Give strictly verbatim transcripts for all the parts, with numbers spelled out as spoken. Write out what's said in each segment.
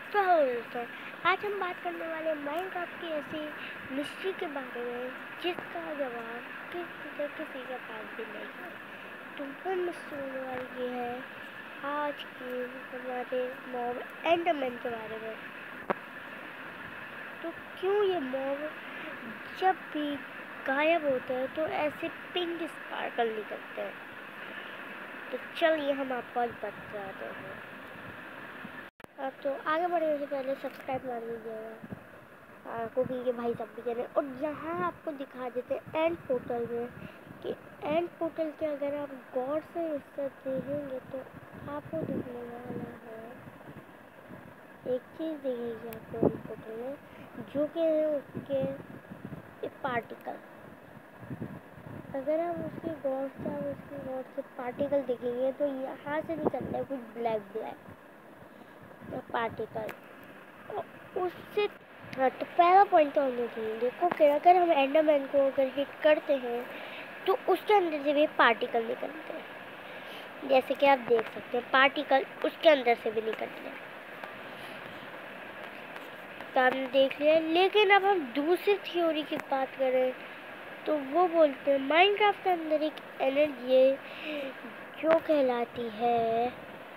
तो हेलो दोस्तों, आज हम बात करने वाले माइनक्राफ्ट की ऐसी मिस्ट्री के बारे में जिसका जवाब किसी से किसी के पास भी नहीं है। तो वो मिस्ट्री होने वाली ये है आज की हमारे मॉब एंडरमैन के बारे में। तो क्यों ये मॉब जब भी गायब होता है तो ऐसे पिंक स्पार्कल निकलते हैं। तो चलिए हम आपको आज बताते हैं। अब तो आगे बढ़ने से पहले सब्सक्राइब कर लीजिएगा, कुकिंग के भाई सब भी कह रहे हैं। और यहाँ आपको दिखा देते हैं एंड पोर्टल में कि एंड पोर्टल के अगर आप गौर से हिस्सा देखेंगे तो आपको दिखने वाला है एक चीज़ दिखेगी आपको एंड पोर्टल में, जो कि है उसके पार्टिकल। अगर आप उसकी गौर से आप उसकी गौर से पार्टिकल देखेंगे तो यहाँ से निकलता है कुछ ब्लैक ब्लैक पार्टिकल। उससे हाँ, तो पहला पॉइंट तो हमने दिया, देखो कि अगर हम एंडरमैन को अगर हिट करते हैं तो उसके अंदर से भी पार्टिकल निकलते हैं, जैसे कि आप देख सकते हैं पार्टिकल उसके अंदर से भी निकलते हैं। तो हमने देख लिया। लेकिन अब हम दूसरी थ्योरी की बात करें तो वो बोलते हैं माइनक्राफ्ट के अंदर एक एनर्जी है जो कहलाती है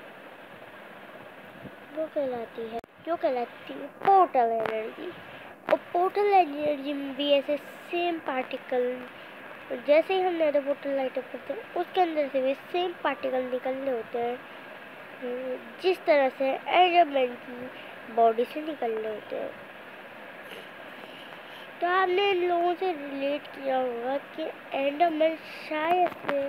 वो कहलाती है जो कहलाती है पोर्टल एनर्जी। और पोर्टल एनर्जी में भी ऐसे सेम पार्टिकल, जैसे ही हम नेदर पोर्टल लाइट अप करते हैं उसके अंदर से भी सेम पार्टिकल निकलने होते हैं जिस तरह से एंडरमैन की बॉडी से निकलने होते हैं। तो आपने इन लोगों से रिलेट किया होगा कि एंडरमैन शायद से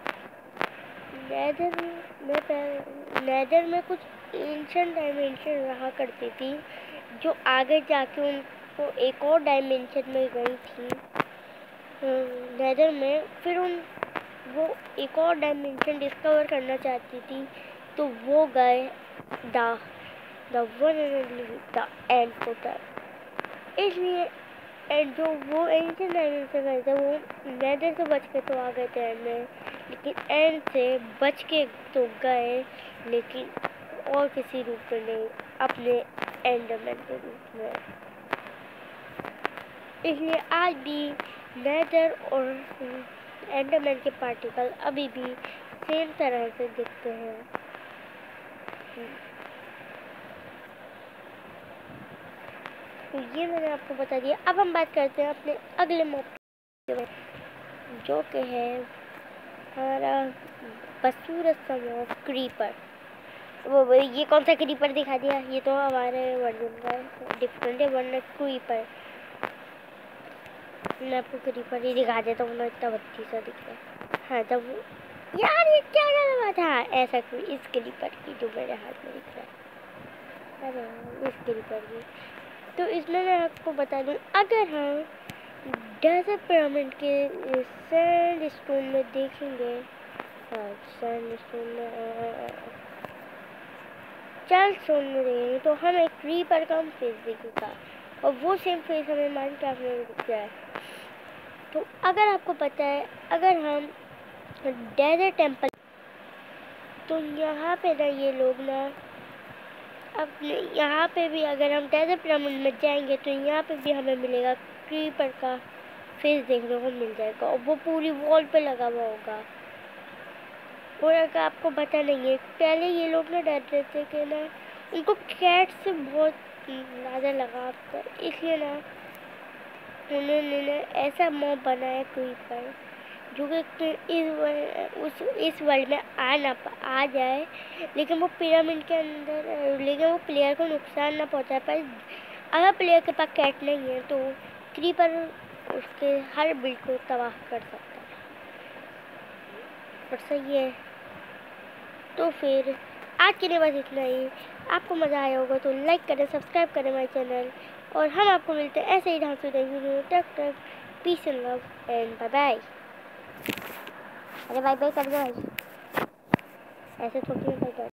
नेदर में नेदर में कुछ एंशिएंट डायमेंशन रहा करती थी जो आगे जाके उनको एक और डायमेंशन में गई थी नेदर में। फिर उन वो एक और डायमेंशन डिस्कवर करना चाहती थी तो वो गए the the one and only the end portal. इसलिए एंड जो वो एंशिएंट डायमेंशन गए थे वो नेदर से बच के तो आ गए थे एंड में, लेकिन एंड से बच के तो गए लेकिन और किसी रूप में नहीं, अपने एंडरमैन के रूप में। इसलिए आज भी नेदर और एंडरमैन के पार्टिकल अभी भी सेम तरह से दिखते हैं। तो ये मैंने आपको बता दिया। अब हम बात करते हैं अपने अगले मॉब के बारे में, जो कि है हमारा बसूरत सा मॉब क्रीपर। वो वो ये कौन सा क्रीपर दिखा दिया, ये तो हमारे वर्जन का डिफरेंट है, वरना क्रीपर मैं आपको क्रीपर ही दिखा देता हूँ ना, इतना बत्ती सा दिख रहा है। हाँ तब यार ये क्या कर रहा था ऐसा इस क्रीपर की जो मेरे हाथ में दिख रहा है, अरे इस क्रीपर की। तो इसमें मैं आपको बता दूँ, अगर हम डेजर्ट पिरामिड के सैंड स्टोन में देखेंगे, हाँ सैंड स्टोन में चार स्टोन में देखेंगे तो हम एक क्रीपर का फेस दिखेगा और वो सेम फेस हमें माइनक्राफ्ट में दिख रहा है। तो अगर आपको पता है, अगर हम डेजर्ट टेम्पल, तो यहाँ पे ना ये लोग ना अपने यहाँ पे भी अगर हम डेजर्ट पिरामिड में जाएंगे तो यहाँ पे भी हमें मिलेगा क्रीपर का फेस देखने को मिल जाएगा और वो पूरी वॉल पे लगा हुआ होगा। और अगर आपको पता नहीं है, पहले ये लोग ना डरते थे कि ना उनको कैट से बहुत ज़्यादा लगाव था, इसलिए ना उन्होंने ना ऐसा मॉब बनाया क्रीपर जो कि इस उस इस वर्ल्ड में आ ना आ जाए, लेकिन वो पिरामिड के अंदर, लेकिन वो प्लेयर को नुकसान ना पहुंचा पाए। अगर प्लेयर के पास कैट नहीं है तो क्रीपर उसके हर बिल्ड को तबाह कर सकता है। पर सही है। तो फिर आज के लिए बस इतना ही। आपको मज़ा आया होगा तो लाइक करें, सब्सक्राइब करें हमारे चैनल, और हम आपको मिलते हैं ऐसे ही ढंग से वीडियो। तक तक peace and love and bye bye. अरे बाय बाय कर दो भाई, ऐसे थोड़ी बाय बाय।